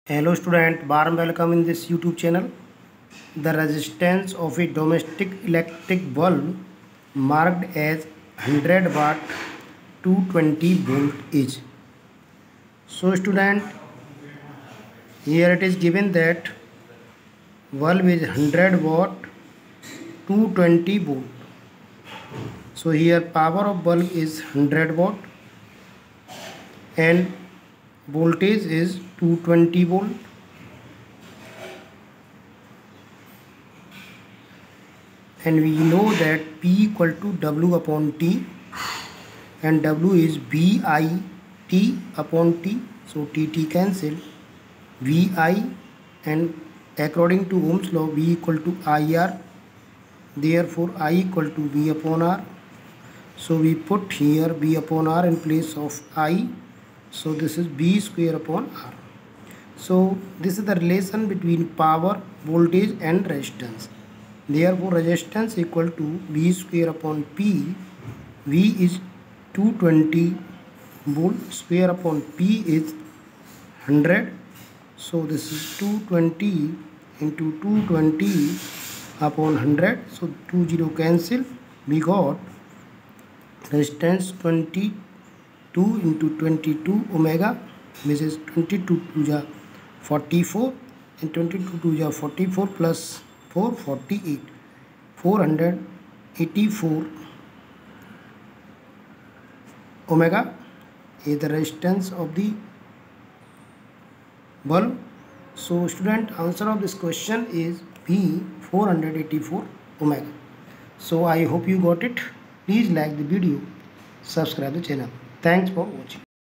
Hello student, warm welcome in this YouTube channel. The resistance of a domestic electric bulb marked as 100 watt 220 volt is. So student, here it is given that bulb is 100 watt 220 volt. So here power of bulb is 100 watt and voltage is 220 volt. And we know that P equal to W upon T and W is VI T upon T. So T cancel. VI and according to Ohm's law V equal to IR. Therefore I equal to V upon R. So we put here V upon R in place of I. So this is V square upon R. So this is the relation between power, voltage and resistance. Therefore resistance equal to V square upon P. V is 220 volt, square upon P is 100. So this is 220 into 220 upon 100. So 20 cancel. We got resistance 22 into 22 omega, which is 22 to the 44 and 22 to the 44 plus 448, 484 omega is the resistance of the bulb. So student, answer of this question is B, 484 omega. So I hope you got it. Please like the video, subscribe the channel. Thanks for watching.